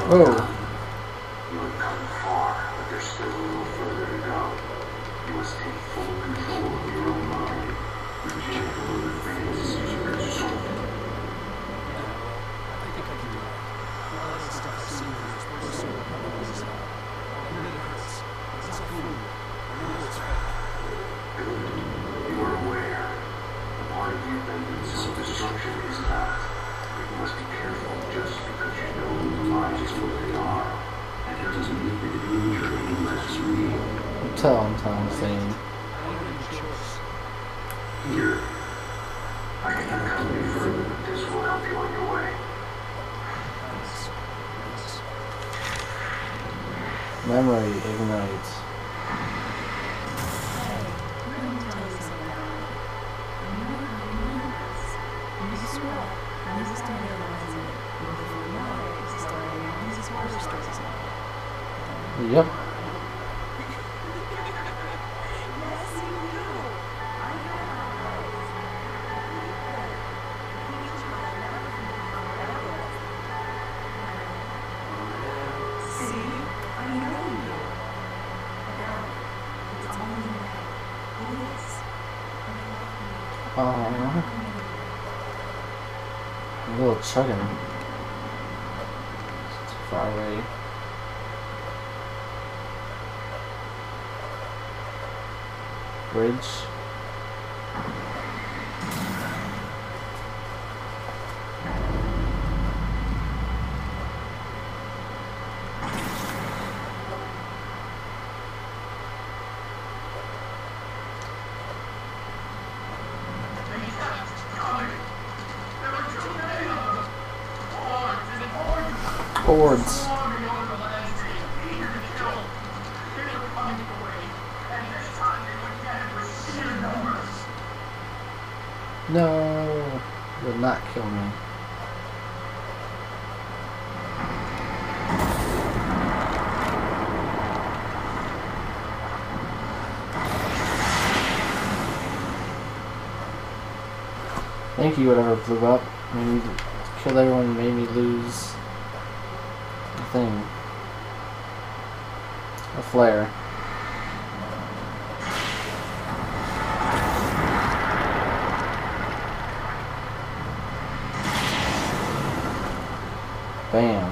Whoa. You have come far, but there's still a little further to go. You must take full control of your own mind. Reject all the fantasies you construct. I think I can do it. All that stuff I've seen in this place is so this out. I know it hurts. It's not cool. I know it's right. Good. You are aware. A part of you bent in self-destruction is that. But you must be careful just because you know the lies is what they are. And it doesn't make the danger any less real. I'm telling saying. I don't have any choice. Here. I cannot come any further, but this will help you on your way. Memory ignites. Yep. A little chugging. It's too far away. Bridge. Boards. No, will not kill me. Thank you, whatever blew up. Made me killed everyone, made me lose a thing. A flare. Bam.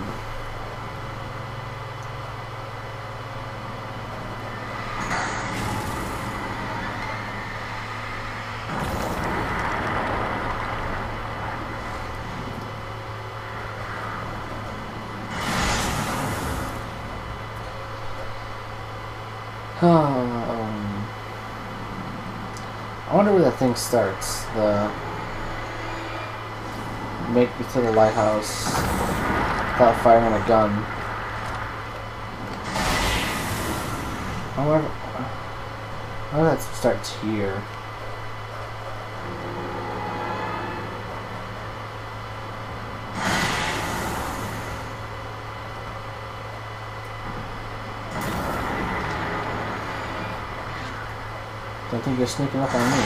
I wonder where that thing starts. The make it to the lighthouse without firing a gun. However, that starts here. Don't think you're sneaking up on me.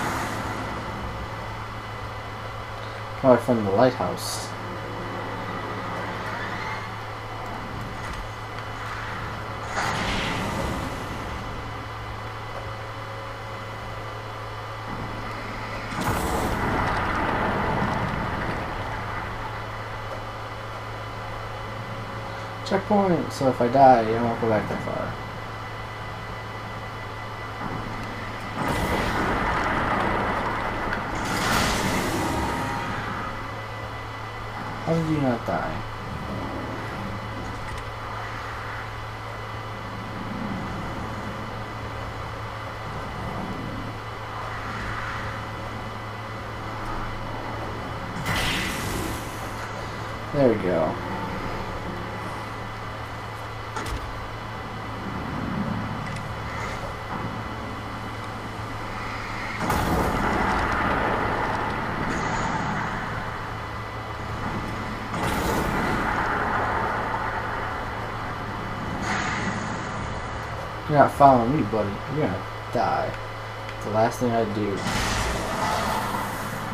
Probably from the lighthouse. Checkpoint, so if I die, I won't go back that far. How did you not die? There we go. You're not following me, buddy. You're gonna die. It's the last thing I'd do.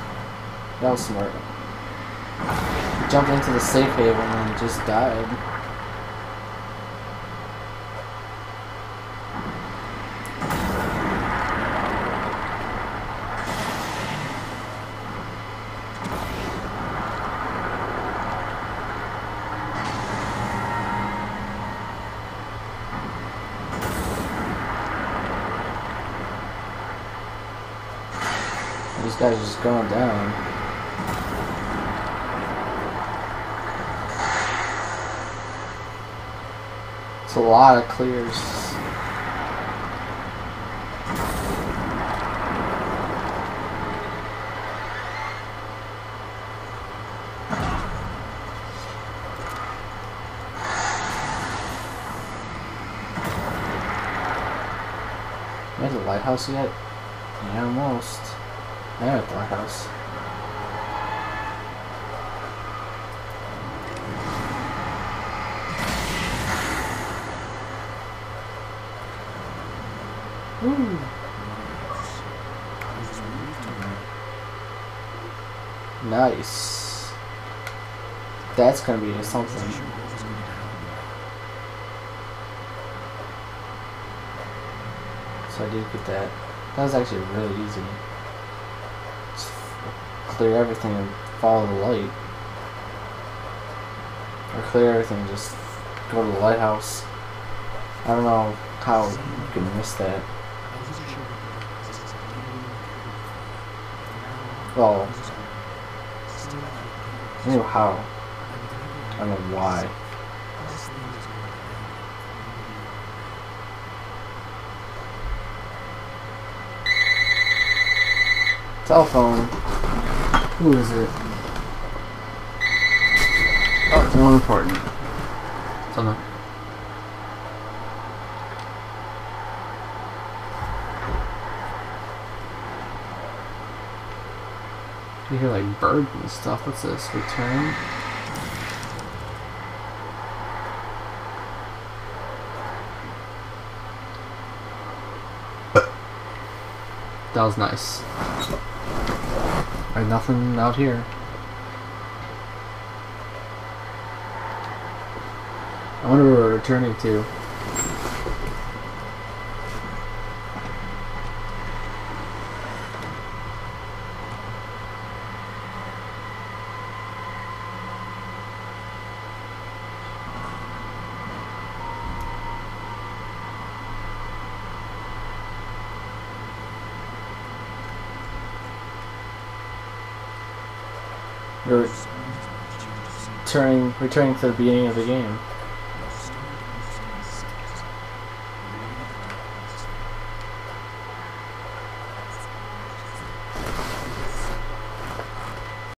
That was smart. Jumped into the safe haven and just died. This guy's just going down. It's a lot of clears. Am I at the lighthouse yet? Yeah, almost. I am at the lighthouse. Woo. Nice. That's gonna be something. So I did get that. That was actually really easy. Just clear everything and follow the light. Or clear everything and just go to the lighthouse. I don't know how you can miss that. Well, I know how. I don't know why. Telephone. Who is it? Oh, it's more important. Someone. You hear like birds and stuff. What's this? Return? That was nice. Alright, nothing out here. I wonder where we're returning to. We're returning to the beginning of the game.